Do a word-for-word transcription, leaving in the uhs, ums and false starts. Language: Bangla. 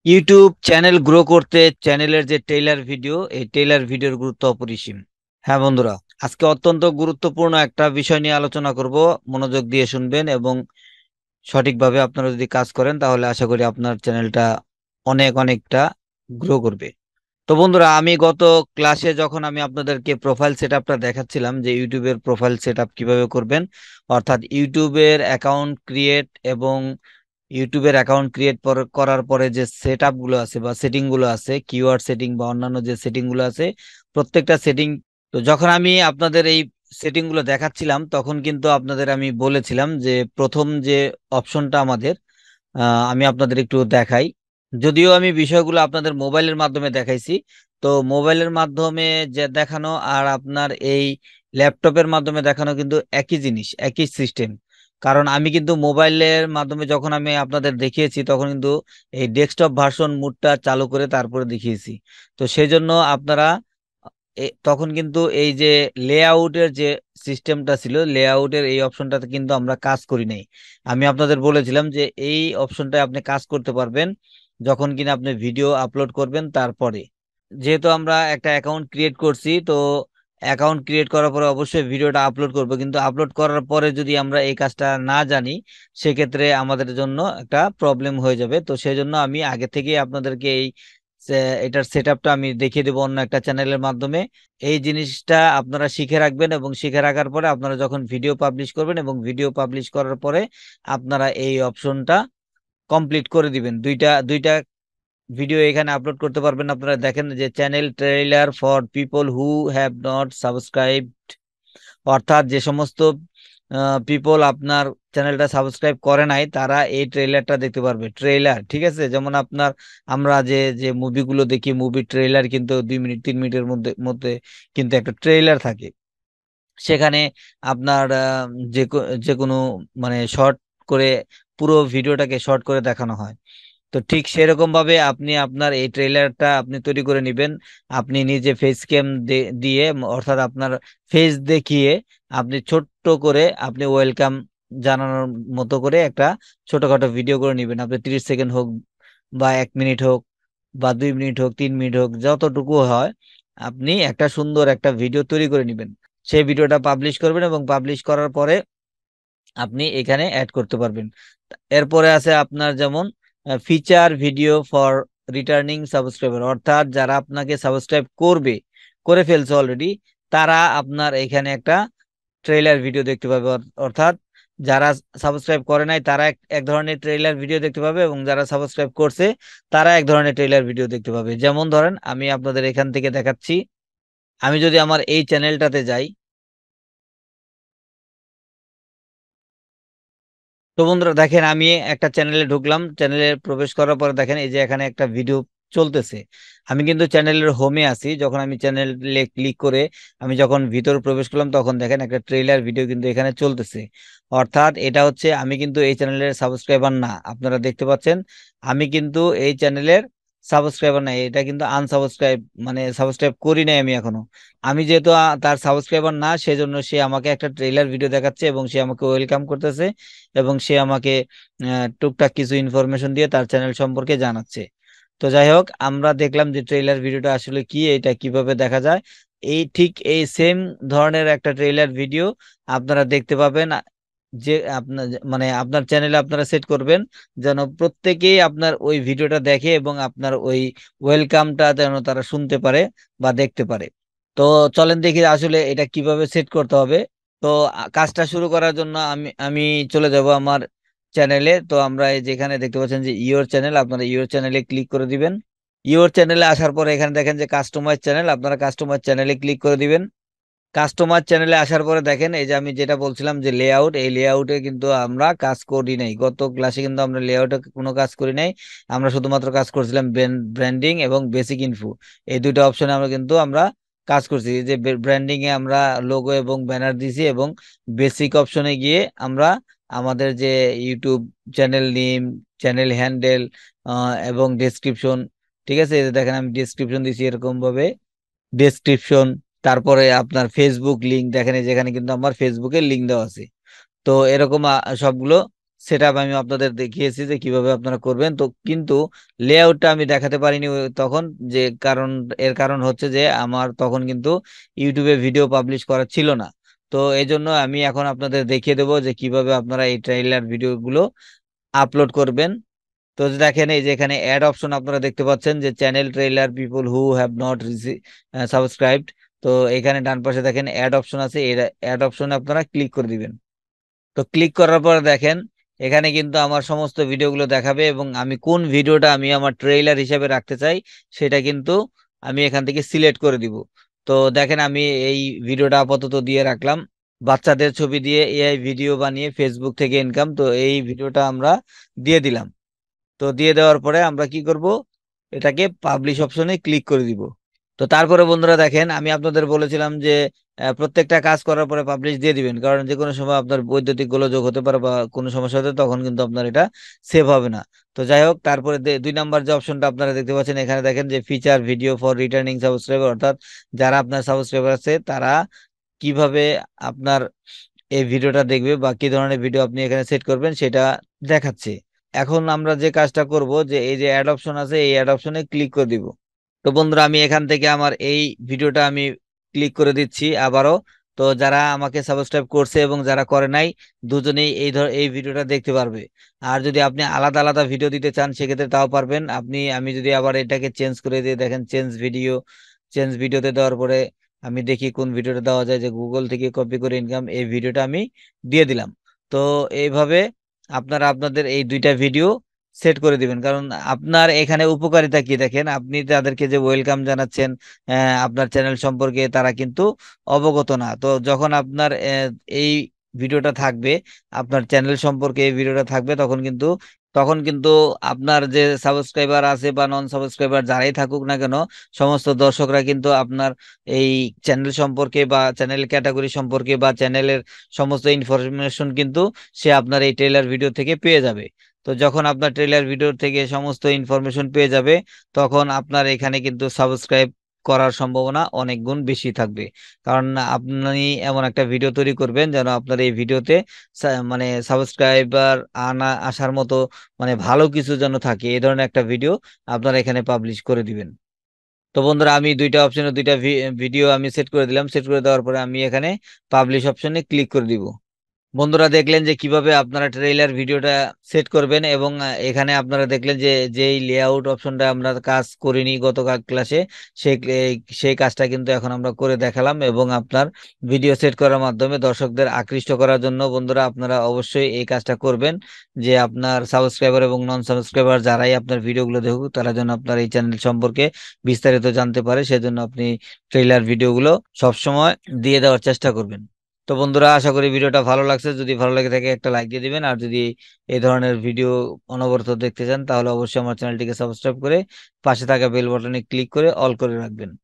ইউটিউব চ্যানেল গ্রো করতে চ্যানেলের যে ট্রেইলার ভিডিও, এই ট্রেইলার ভিডিওর গুরুত্ব অপরিসীম। হ্যাঁ বন্ধুরা, আজকে অত্যন্ত গুরুত্বপূর্ণ একটা বিষয় নিয়ে আলোচনা করব। মনোযোগ দিয়ে শুনবেন এবং সঠিকভাবে আপনারা যদি কাজ করেন তাহলে আশা করি আপনার চ্যানেলটা অনেক অনেকটা গ্রো করবে। তো বন্ধুরা, আমি গত ক্লাসে যখন আমি আপনাদেরকে প্রোফাইল সেটআপটা দেখাচ্ছিলাম যে ইউটিউবের প্রোফাইল সেটআপ কিভাবে করবেন, অর্থাৎ ইউটিউবের অ্যাকাউন্ট ক্রিয়েট এবং ইউটিউবের অ্যাকাউন্ট ক্রিয়েট করার পরে যে সেট আপ গুলো আছে বা সেটিং গুলো আছে, কিওয়ার্ড সেটিং বা অন্যান্য যে সেটিং গুলো আছে, প্রত্যেকটা সেটিং। তো যখন আমি আপনাদের এই সেটিং গুলো দেখাচ্ছিলাম তখন কিন্তু আপনাদের আমি বলেছিলাম যে প্রথম যে অপশনটা আমাদের, আহ, আমি আপনাদের একটু দেখাই। যদিও আমি বিষয়গুলো আপনাদের মোবাইলের মাধ্যমে দেখাইছি, তো মোবাইলের মাধ্যমে যে দেখানো আর আপনার এই ল্যাপটপের মাধ্যমে দেখানো কিন্তু একই জিনিস, একই সিস্টেম। কারণ আমি কিন্তু মোবাইলের মাধ্যমে যখন আমি আপনাদের দেখিয়েছি তখন কিন্তু এই ডেস্কটপ ভার্সন মুডটা চালু করে তারপরে দেখিয়েছি। তো সেই জন্য আপনারা এ- তখন কিন্তু এই যে লেআউটের যে সিস্টেমটা ছিল, লেআউটের এই অপশনটাতে কিন্তু আমরা কাজ করি নাই। আমি আপনাদের বলেছিলাম যে এই অপশনটায় আপনি কাজ করতে পারবেন যখন কিনা আপনি ভিডিও আপলোড করবেন তারপরে। যেহেতু আমরা একটা অ্যাকাউন্ট ক্রিয়েট করছি, তো অ্যাকাউন্ট ক্রিয়েট করার পরে অবশ্যই ভিডিওটা আপলোড করব, কিন্তু আপলোড করার পরে যদি আমরা এই কাজটা না জানি সেক্ষেত্রে আমাদের জন্য একটা প্রবলেম হয়ে যাবে। তো সেই জন্য আমি আগে থেকেই আপনাদেরকে এই সে- এটার সেটআপটা আমি দেখিয়ে দেবো অন্য একটা চ্যানেলের মাধ্যমে। এই জিনিসটা আপনারা শিখে রাখবেন এবং শিখে রাখার পরে আপনারা যখন ভিডিও পাবলিশ করবেন এবং ভিডিও পাবলিশ করার পরে আপনারা এই অপশনটা কমপ্লিট করে দিবেন। দুইটা দুইটা ভিডিও এখানে আপলোড করতে পারবেন। আপনারা দেখেন যে channel trailer for people who have not subscribe, অর্থাৎ যে সমস্ত পিপল আপনার চ্যানেলটা সাবস্ক্রাইব করে নাই তারা এই ট্রেইলারটা দেখতে পারবে। ট্রেইলার, ঠিক আছে, যেমন আপনার আমরা যে যে মুভিগুলো দেখি, মুভি ট্রেইলার কিন্তু দুই মিনিট তিন মিনিটের মধ্যে মধ্যে কিন্তু একটা ট্রেইলার থাকে। সেখানে আপনার আহ, যে কো- যে কোনো মানে শর্ট করে পুরো ভিডিওটাকে শর্ট করে দেখানো হয়। তো ঠিক সেরকম ভাবে আপনি আপনার এই ট্রেইলারটা আপনি তৈরি করে নেবেন। আপনি নিজে ফেস ক্যাম দিয়ে ম- অর্থাৎ আপনার ফেস দেখিয়ে আপনি ছোট্ট করে আপনি ওয়েলকাম জানানোর মতো করে একটা ছোটখাটো ভিডিও করে নেবেন। আপনি তিরিশ সেকেন্ড হোক বা এক মিনিট হোক বা দুই মিনিট হোক তিন মিনিট হোক যতটুকু হয়, আপনি একটা সুন্দর একটা ভিডিও তৈরি করে নেবেন। সেই ভিডিওটা পাবলিশ করবেন এবং পাবলিশ করার পরে আপনি এখানে অ্যাড করতে পারবেন। এরপরে আছে আপনার যেমন feature video for returning subscriber, অর্থাৎ যারা আপনাকে সাবস্ক্রাইব করবে, করে ফেলছে অলরেডি, তারা আপনার এখানে একটা ট্রেইলার ভিডিও দেখতে পাবে। অর- অর্থাৎ যারা সাবস্ক্রাইব করে নাই তারা এক এক ধরনের ট্রেইলার ভিডিও দেখতে পাবে এবং যারা সাবস্ক্রাইব করছে তারা এক ধরনের ট্রেইলার ভিডিও দেখতে পাবে। যেমন ধরেন আমি আপনাদের এখান থেকে দেখাচ্ছি। আমি যদি আমার এই চ্যানেলটাতে যাই, তো বন্ধুরা দেখেন আমি একটা চ্যানেলে ঢুকলাম, চ্যানেলে প্রবেশ করার পরে দেখেন এই যে এখানে একটা ভিডিও চলতেছে। আমি কিন্তু চ্যানেলের হোমে আছি। যখন আমি চ্যানেলে ক্লিক করে আমি যখন ভিতরে প্রবেশ করলাম তখন দেখেন একটা ট্রেইলার ভিডিও কিন্তু এখানে চলতেছে। অর্থাৎ এটা হচ্ছে, আমি কিন্তু এই চ্যানেলের সাবস্ক্রাইবার না, আপনারা দেখতে পাচ্ছেন আমি কিন্তু এই চ্যানেলের সাবস্ক্রাইবার না, এটা কিন্তু আনসাবস্ক্রাইব, মানে সাবস্ক্রাইব করি নাই আমি এখনো। আমি যেহেতু আ, তার সাবস্ক্রাইবার না, সেজন্য সে আমাকে একটা ট্রেইলার ভিডিও দেখাচ্ছে এবং সে আমাকে ওয়েলকাম করতেছে এবং সে আমাকে আহ, টুকটাক কিছু ইনফরমেশন দিয়ে তার চ্যানেল সম্পর্কে জানাচ্ছে। তো যাই হোক, আমরা দেখলাম যে ট্রেইলার ভিডিওটা আসলে কি, এটা কিভাবে দেখা যায়। এই ঠিক এই সেম ধরনের একটা ট্রেইলার ভিডিও আপনারা দেখতে পাবেন। আ- যে আপনার মানে আপনার চ্যানেলে আপনারা সেট করবেন যেন প্রত্যেকেই আপনার ওই ভিডিওটা দেখে এবং আপনার ওই ওয়েলকামটা যেন তারা শুনতে পারে বা দেখতে পারে। তো চলেন দেখি আসলে এটা কিভাবে সেট করতে হবে। তো আ- কাজটা শুরু করার জন্য আমি আমি চলে যাব আমার চ্যানেলে। তো আমরা এই যেখানে দেখতে পাচ্ছেন যে ইওর চ্যানেল, আপনারা ইওর চ্যানেলে ক্লিক করে দিবেন। ইওর চ্যানেলে আসার পরে এখানে দেখেন যে কাস্টমাইজ চ্যানেল, আপনারা কাস্টমাইজ চ্যানেলে ক্লিক করে দিবেন। কাস্টমার চ্যানেলে আসার পরে দেখেন এই যে আমি যেটা বলছিলাম যে লেআউট, এই লেআউটে কিন্তু আমরা কাজ করি নাই। গত ক্লাসে কিন্তু আমরা লেআউটে কোনো কাজ করি নাই। আমরা শুধুমাত্র কাজ করছিলাম ব্র্যান্ডিং এবং বেসিক ইনফো, এই দুটো অপশনে আমরা কিন্তু আমরা কাজ করছি। এই যে ব্র্যান্ডিং এ আমরা লোগো এবং ব্যানার দিছি এবং বেসিক অপশনে গিয়ে আমরা আমাদের যে YouTube channel name, channel handle এবং ডেসক্রিপশন, ঠিক আছে, এই যে দেখেন আমি ডেসক্রিপশন দিছি এরকম ভাবে, ডেসক্রিপশন। তারপরে আপনার ফেসবুক লিংক দেখেন এই যেখানে কিন্তু আমার ফেসবুকের লিংক দেওয়া আছে। তো এরকম আ, সবগুলো সেটআপ আমি আপনাদের দেখিয়েছি যে কিভাবে আপনারা করবেন। তো কিন্তু লেআউটটা আমি দেখাতে পারিনি ওই তখন, যে কারণ এর কারণ হচ্ছে যে আমার তখন কিন্তু ইউটিউবে ভিডিও পাবলিশ করা ছিল না। তো এই জন্য আমি এখন আপনাদের দেখিয়ে দেবো যে কিভাবে আপনারা এই ট্রেইলার ভিডিওগুলো আপলোড করবেন। তো দেখেন এই যে এখানে অ্যাড অপশন আপনারা দেখতে পাচ্ছেন, যে channel trailer people who have not subscribed. তো এখানে ডান পাশে দেখেন অ্যাড অপশন আছে, এই অ্যাড অপশনে আপনারা ক্লিক করে দিবেন। তো ক্লিক করার পর দেখেন এখানে কিন্তু আমার সমস্ত ভিডিওগুলো দেখাবে, এবং আমি কোন ভিডিওটা আমি আমার ট্রেইলার হিসেবে রাখতে চাই সেটা কিন্তু আমি এখান থেকে সিলেক্ট করে দিব। তো দেখেন আমি এই ভিডিওটা আপাতত দিয়ে রাখলাম, বাচ্চাদের ছবি দিয়ে এআই ভিডিও বানিয়ে ফেসবুক থেকে ইনকাম। তো এই ভিডিওটা আমরা দিয়ে দিলাম। তো দিয়ে দেওয়ার পরে আমরা কি করব, এটাকে পাবলিশ অপশনে ক্লিক করে দিব। তো তারপরে বন্ধুরা দেখেন আমি আপনাদের বলেছিলাম যে আহ, প্রত্যেকটা কাজ করার পরে পাবলিশ দিয়ে দিবেন, কারণ যে কোনো সময় আপনার বৈদ্যুতিক গোলযোগ হতে পারে বা কোনো সমস্যা হতে, তখন কিন্তু আপনার এটা সেভ হবে না। তো যাই হোক, তারপরে দে- দুই নাম্বার যে অপশনটা আপনারা দেখতে পাচ্ছেন, এখানে দেখেন যে feature video for returning subscriber, অর্থাৎ যারা আপনার সাবস্ক্রাইবার আছে তারা কিভাবে আপনার এই ভিডিওটা দেখবে বা কি ধরনের ভিডিও আপনি এখানে সেট করবেন সেটা দেখাচ্ছে। এখন আমরা যে কাজটা করব, যে এই যে অ্যাড অপশন আছে এই অ্যাড অপশনে ক্লিক করে দিব। তো বন্ধুরা আমি এখান থেকে আমার এই ভিডিওটা আমি ক্লিক করে দিচ্ছি আবারও। তো যারা আমাকে সাবস্ক্রাইব করছে এবং যারা করে নাই, দুজনেই এই ধর এই ভিডিওটা দেখতে পারবে। আর যদি আপনি আলাদা আলাদা ভিডিও দিতে চান সেক্ষেত্রে তাও পারবেন আপনি। আমি যদি আবার এটাকে চেঞ্জ করে দিয়ে দেখেন চেঞ্জ ভিডিও, চেঞ্জ ভিডিওতে দেওয়ার পরে আমি দেখি কোন ভিডিওটা দেওয়া যায়, যে গুগল থেকে কপি করে ইনকাম, এই ভিডিওটা আমি দিয়ে দিলাম। তো এইভাবে আপনারা আপনাদের এই দুইটা ভিডিও সেট করে দিবেন। কারণ আপনার এখানে উপকারিতা কি দেখেন, আপনি তাদেরকে যে ওয়েলকাম জানাচ্ছেন আহ, আপনার চ্যানেল সম্পর্কে, তারা কিন্তু অবগত না। তো যখন আপনার আহ, এই ভিডিওটা থাকবে, আপনার চ্যানেল সম্পর্কে এই ভিডিওটা থাকবে, তখন কিন্তু তখন কিন্তু আপনার যে সাবস্ক্রাইবার আছে বা নন সাবস্ক্রাইবার যারাই থাকুক না কেন, সমস্ত দর্শকরা কিন্তু আপনার এই চ্যানেল সম্পর্কে বা চ্যানেল ক্যাটাগরি সম্পর্কে বা চ্যানেলের সমস্ত ইনফরমেশন কিন্তু সে আপনার এই ট্রেলার ভিডিও থেকে পেয়ে যাবে। তো যখন আপনার ট্রেলার ভিডিও থেকে সমস্ত ইনফরমেশন পেয়ে যাবে, তখন আপনার এখানে কিন্তু সাবস্ক্রাইব করার সম্ভাবনা অনেক গুণ বেশি থাকবে। কারণ আপনি এমন একটা ভিডিও তৈরি করবেন যেন আপনার এই ভিডিওতে সা- মানে সাবস্ক্রাইবার আনা আসার মতো, মানে ভালো কিছু যেন থাকে, এই ধরনের একটা ভিডিও আপনারা এখানে পাবলিশ করে দিবেন। তো বন্ধুরা আমি দুইটা অপশনে দুইটা ভিডিও আমি সেট করে দিলাম। সেট করে দেওয়ার পরে আমি এখানে পাবলিশ অপশনে ক্লিক করে দিব। বন্ধুরা দেখলেন যে কিভাবে আপনারা ট্রেইলার ভিডিওটা সেট করবেন, এবং আহ, এখানে আপনারা দেখলেন যে যেই লেআউট অপশনটা আমরা কাজ করিনি গত ক্লাসে, সেই সেই কাজটা কিন্তু এখন আমরা করে দেখালাম। এবং আপনার ভিডিও সেট করার মাধ্যমে দর্শকদের আকৃষ্ট করার জন্য বন্ধুরা আপনারা অবশ্যই এই কাজটা করবেন, যে আপনার সাবস্ক্রাইবার এবং নন সাবস্ক্রাইবার যারাই আপনার ভিডিওগুলো দেখুক, তারা যেন আপনার এই চ্যানেল সম্পর্কে বিস্তারিত জানতে পারে, সেজন্য আপনি ট্রেইলার ভিডিওগুলো সবসময় দিয়ে দেওয়ার চেষ্টা করবেন। তো বন্ধুরা আশা করি ভিডিওটা ভালো লাগছে, যদি ভালো লাগে থাকে একটা লাইক দিয়ে দিবেন। আর যদি এই ধরনের ভিডিও অনবরত দেখতে চান তাহলে অবশ্যই আমার চ্যানেলটিকে সাবস্ক্রাইব করে পাশে থাকা বেল বাটনে ক্লিক করে অল করে রাখবেন।